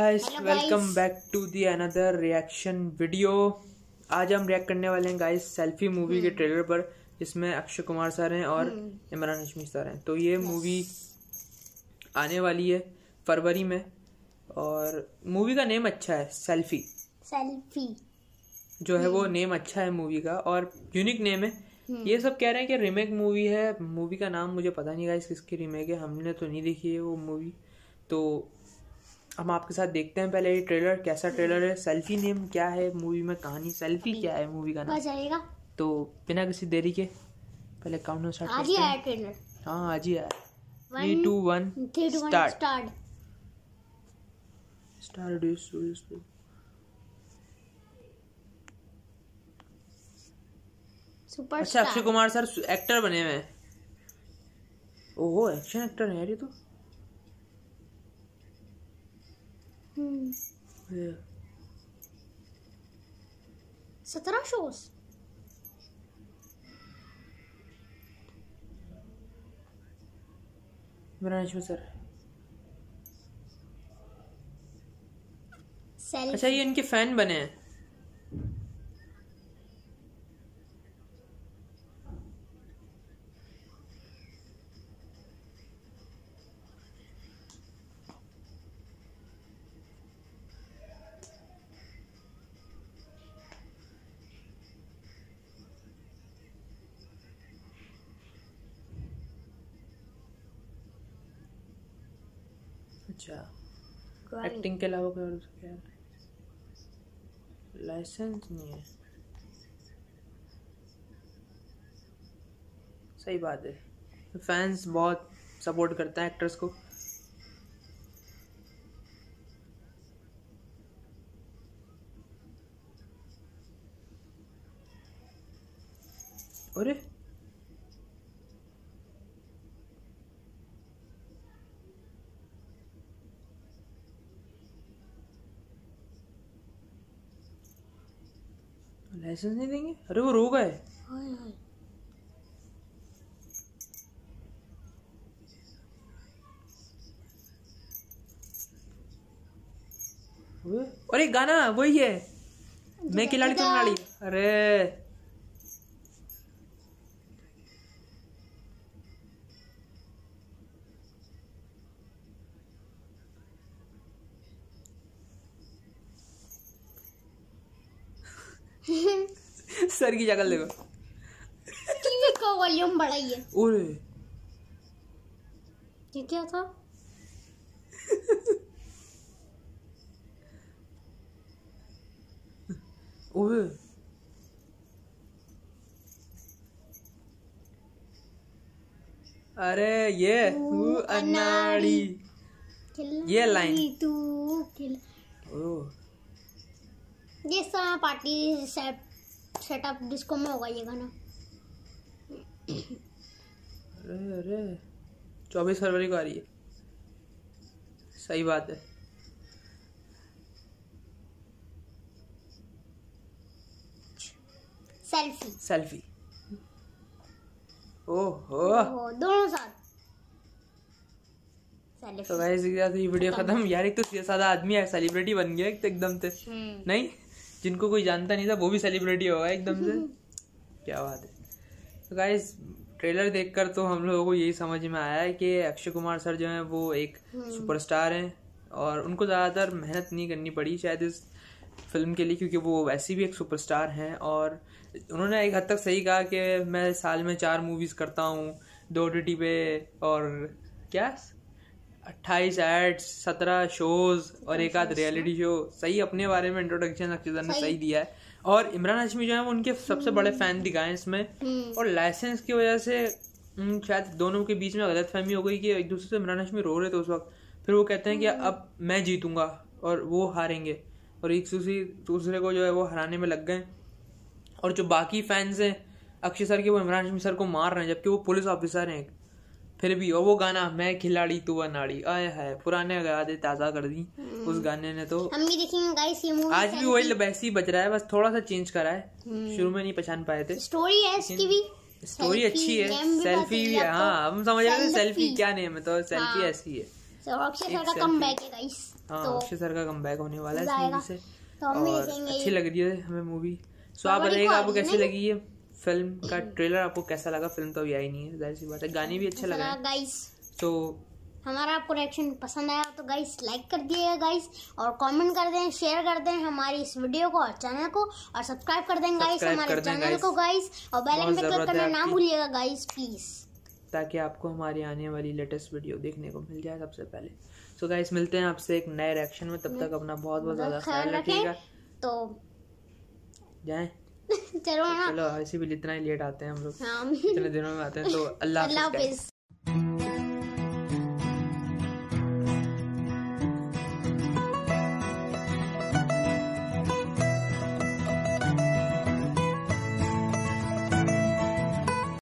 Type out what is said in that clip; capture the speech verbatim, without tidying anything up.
Guys, welcome back to the another reaction video. आज हम react करने वाले हैं गाइस सेल्फी मूवी के ट्रेलर पर, जिसमें अक्षय कुमार सर हैं और इमरान हाशमी सर हैं। तो ये मूवी आने वाली है फरवरी में और मूवी का नेम अच्छा है, सेल्फी सेल्फी जो है वो नेम अच्छा है मूवी का और यूनिक नेम है। ये सब कह रहे हैं कि रीमेक मूवी है। मूवी का नाम मुझे पता नहीं गाइस किसकी रीमेक है, हमने तो नहीं देखी है वो मूवी। तो हम आपके साथ देखते हैं पहले ये ट्रेलर, कैसा ट्रेलर है, सेल्फी नेम क्या है मूवी में, कहानी सेल्फी क्या है मूवी का नाम। तो बिना किसी देरी के पहले काउंटडाउन स्टार्ट करते हैं। आज ही आया ट्रेलर। हाँ आज ही आया। Three two one start start start super अच्छा, अक्षय कुमार सर एक्टर बने हुए हैं। ओहो, एक्शन एक्टर है यार ये तो। सत्रह शोज इमरान हाशमी सर। अच्छा, ये इनके फैन बने हैं। अच्छा, एक्टिंग के अलावा कोई और क्या लाइसेंस नहीं है। सही बात है, फैंस बहुत सपोर्ट करते हैं एक्टर्स को। अरे लाइसेंस नहीं देंगे? अरे वो रो गए। अरे गाना वही है, मैं खिलाड़ी तुम नाड़ी। अरे सर की शक्ल देखो। टीवी का वॉल्यूम बढ़ाइए। ओए ये क्या था? ओए अरे ये अनाड़ी, ये लाइन तू ओह ये सारा पार्टी सेट सेटअप डिस्को में होगा ये गाना। अरे अरे चौबीस फरवरी को आ रही है। सही बात है। सेल्फी सेल्फी ओहो दोनों साथ। तो गाइस ये वीडियो खत्म। यार एक तो सादा आदमी है, सेलिब्रिटी बन गया एकदम से। नहीं, जिनको कोई जानता नहीं था वो भी सेलिब्रिटी होगा एकदम से। क्या बात है। तो गाइस ट्रेलर देखकर तो हम लोगों को यही समझ में आया है कि अक्षय कुमार सर जो हैं वो एक सुपरस्टार हैं और उनको ज़्यादातर मेहनत नहीं करनी पड़ी शायद इस फिल्म के लिए, क्योंकि वो वैसे भी एक सुपरस्टार हैं। और उन्होंने एक हद तक सही कहा कि मैं साल में चार मूवीज़ करता हूँ, दो ओटीटी पे और क्या अट्ठाईस एड्स, सत्रह शोज और एक आध रियलिटी शो। सही अपने बारे में इंट्रोडक्शन अक्षय सर ने सही दिया है। और इमरान हाशमी जो है वो उनके सबसे बड़े फैन दिखाए इसमें। और लाइसेंस की वजह से शायद दोनों के बीच में गलतफहमी हो गई कि एक दूसरे से इमरान हाशमी रो रहे थे उस वक्त। फिर वो कहते हैं कि अब मैं जीतूंगा और वो हारेंगे, और एक दूसरे दूसरे को जो है वो हराने में लग गए। और जो बाकी फैंस हैं अक्षय सर के, वो इमरान हाशमी सर को मार रहे हैं, जबकि वो पुलिस ऑफिसर हैं फिर भी। और वो गाना मैं खिलाड़ी तू अनाड़ी, आए है पुराने यादें ताजा कर दी उस गाने ने। तो हम भी देखेंगे गाइस ये मूवी। आज भी वही वैसे ही बज रहा है, बस थोड़ा सा चेंज करा है। शुरू में नहीं पहचान पाए थे। स्टोरी है इसकी भी, स्टोरी अच्छी है, सेल्फी भी है। हाँ हम समझ रहे थे सेल्फी क्या नेम है, तो सेल्फी ऐसी है। तो अक्षय सर एक का selfie। कमबैक है गाइस। हाँ तो अक्षय सर का कमबैक होने वाला है इस जाएगा। मूवी से तो हम भी और देखेंगे अच्छी ये। लग रही है हमें मूवी। सो आप फरवरी बताइएगा को आपको आई है कैसी नहीं? लगी है फिल्म का ट्रेलर, आपको कैसा लगा? फिल्म तो अभी आई नहीं है, जाहिर सी बात है। गाने भी अच्छे लगे हैं। गाइस तो हमारा आपको रिएक्शन पसंद आया तो गाइस लाइक कर दिएगा गाइस, और कमेंट कर दें, शेयर कर दें हमारी इस वीडियो को और चैनल को, और सब्सक्राइब कर दें गाइस सब्सक्राइब हमारे कर दें चैनल guys। को गाइस, और बेल आइकन बहुत पे क्लिक जरूरत है करना ना आपकी। भूलिएगा गाइस प्लीज, ताकि आपको हमारी आने वाली लेटेस्ट वीडियो देखने को मिल जाए सबसे पहले। सो so गाइस मिलते हैं आपसे एक नए रिएक्शन में, तब तक अपना बहुत बहुत ज्यादा ख्याल रखिएगा। तो जाएं चलो ना, चलो ऐसे भी इतना ही लेट आते हैं हम लोग, हाँ इतने दिनों में आते हैं। तो अल्लाह अल्लाह हाफिज़ guys। हाफिज।